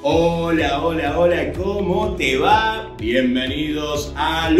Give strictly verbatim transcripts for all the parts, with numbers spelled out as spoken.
Hola, hola, hola, ¿cómo te va? Bienvenidos al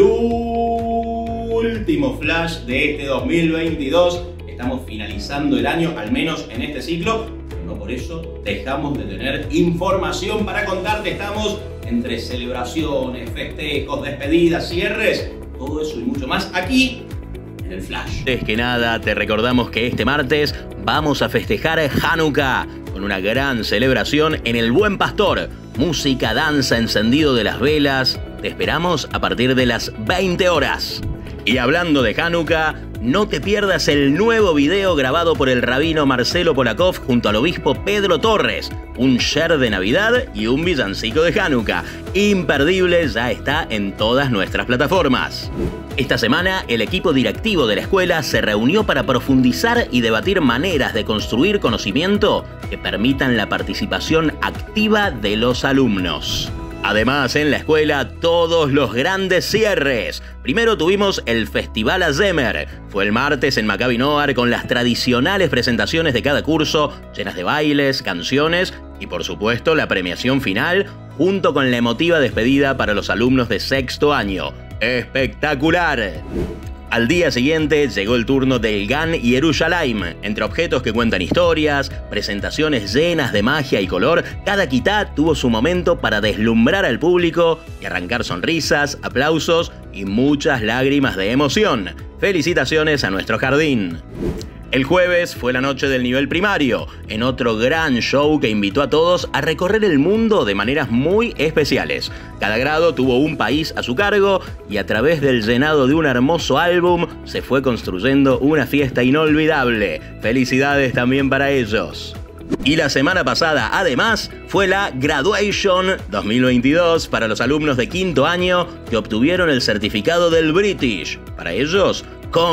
último flash de este dos mil veintidós. Estamos finalizando el año, al menos en este ciclo. No por eso dejamos de tener información para contarte. Estamos entre celebraciones, festejos, despedidas, cierres, todo eso y mucho más aquí en el Flash. Antes que nada, te recordamos que este martes vamos a festejar Hanukkah con una gran celebración en el Buen Pastor. Música, danza, encendido de las velas. Te esperamos a partir de las veinte horas. Y hablando de Hanukkah, no te pierdas el nuevo video grabado por el rabino Marcelo Polakov junto al obispo Pedro Torres. Un share de Navidad y un villancico de Hanukkah. Imperdible, ya está en todas nuestras plataformas. Esta semana, el equipo directivo de la escuela se reunió para profundizar y debatir maneras de construir conocimiento que permitan la participación activa de los alumnos. Además, en la escuela, todos los grandes cierres. Primero tuvimos el Festival Azemer. Fue el martes en Maccabi Noar con las tradicionales presentaciones de cada curso, llenas de bailes, canciones y, por supuesto, la premiación final, junto con la emotiva despedida para los alumnos de sexto año. ¡Espectacular! Al día siguiente llegó el turno del Gan y Yerushalayim. Entre objetos que cuentan historias, presentaciones llenas de magia y color, cada kitá tuvo su momento para deslumbrar al público y arrancar sonrisas, aplausos y muchas lágrimas de emoción. Felicitaciones a nuestro jardín. El jueves fue la noche del nivel primario, en otro gran show que invitó a todos a recorrer el mundo de maneras muy especiales. Cada grado tuvo un país a su cargo y a través del llenado de un hermoso álbum se fue construyendo una fiesta inolvidable. Felicidades también para ellos. Y la semana pasada, además, fue la Graduation dos mil veintidós para los alumnos de quinto año que obtuvieron el certificado del British. Para ellos,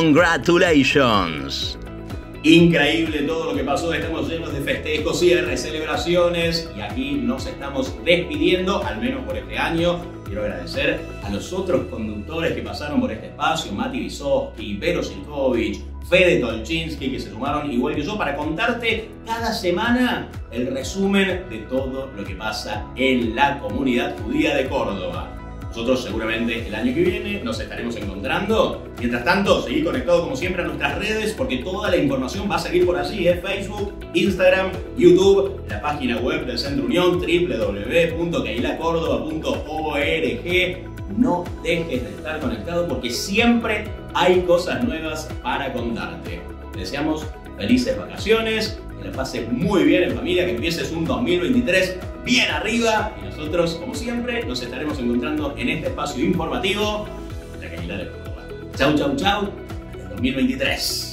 congratulations. Increíble todo lo que pasó, estamos llenos de festejos, cierres, celebraciones y aquí nos estamos despidiendo, al menos por este año. Quiero agradecer a los otros conductores que pasaron por este espacio, Mati Visovsky, Vero Sinkovic, Fede Tolchinsky, que se sumaron igual que yo para contarte cada semana el resumen de todo lo que pasa en la comunidad judía de Córdoba. Nosotros seguramente el año que viene nos estaremos encontrando. Mientras tanto, seguid conectado como siempre a nuestras redes porque toda la información va a seguir por allí, ¿eh? Facebook, Instagram, YouTube, la página web del Centro Unión, doble u doble u doble u punto keila córdoba punto org. No dejes de estar conectado porque siempre hay cosas nuevas para contarte. Te deseamos felices vacaciones, que la pases muy bien en familia, que empieces un dos mil veintitrés bien arriba y nosotros, como siempre, nos estaremos encontrando en este espacio informativo de la Keila de Córdoba. Chau, chau, chau, hasta el dos mil veintitrés.